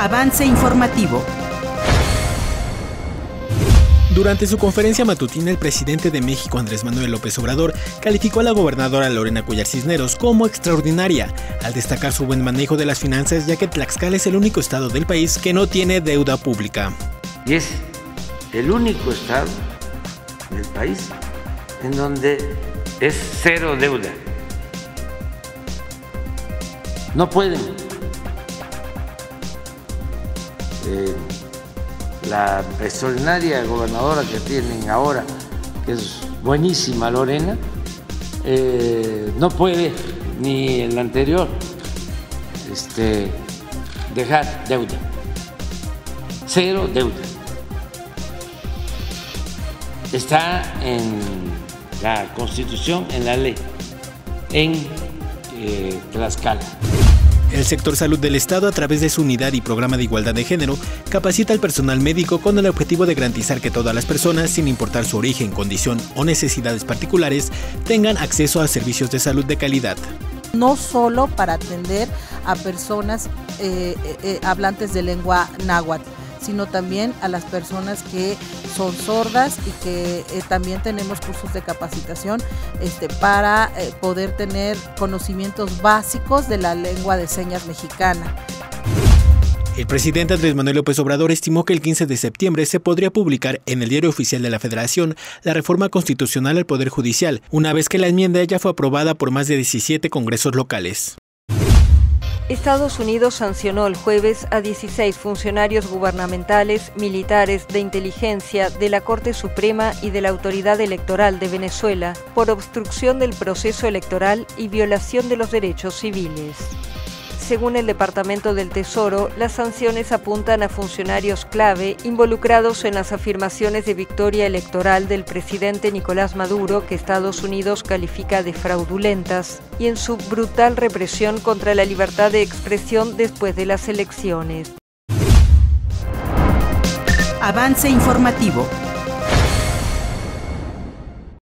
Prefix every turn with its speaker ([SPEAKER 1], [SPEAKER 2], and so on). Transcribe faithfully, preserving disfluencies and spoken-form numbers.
[SPEAKER 1] Avance informativo.
[SPEAKER 2] Durante su conferencia matutina, el presidente de México, Andrés Manuel López Obrador, calificó a la gobernadora Lorena Cuellar Cisneros como extraordinaria, al destacar su buen manejo de las finanzas, ya que Tlaxcala es el único estado del país que no tiene deuda pública.
[SPEAKER 3] Y es el único estado del país en donde es cero deuda. No pueden eh, la extraordinaria gobernadora que tienen ahora, que es buenísima, Lorena, eh, no puede, ni el anterior, este, dejar deuda, cero deuda. Está en la Constitución, en la ley, en eh, Tlaxcala.
[SPEAKER 2] El sector salud del Estado, a través de su unidad y programa de igualdad de género, capacita al personal médico con el objetivo de garantizar que todas las personas, sin importar su origen, condición o necesidades particulares, tengan acceso a servicios de salud de calidad.
[SPEAKER 4] No solo para atender a personas eh, eh, hablantes de lengua náhuatl, sino también a las personas que son sordas y que eh, también tenemos cursos de capacitación este, para eh, poder tener conocimientos básicos de la lengua de señas mexicana.
[SPEAKER 2] El presidente Andrés Manuel López Obrador estimó que el quince de septiembre se podría publicar en el Diario Oficial de la Federación la reforma constitucional al Poder Judicial, una vez que la enmienda ya fue aprobada por más de diecisiete congresos locales.
[SPEAKER 5] Estados Unidos sancionó el jueves a dieciséis funcionarios gubernamentales, militares, de inteligencia, de la Corte Suprema y de la Autoridad Electoral de Venezuela por obstrucción del proceso electoral y violación de los derechos civiles. Según el Departamento del Tesoro, las sanciones apuntan a funcionarios clave involucrados en las afirmaciones de victoria electoral del presidente Nicolás Maduro, que Estados Unidos califica de fraudulentas, y en su brutal represión contra la libertad de expresión después de las elecciones.
[SPEAKER 1] Avance informativo.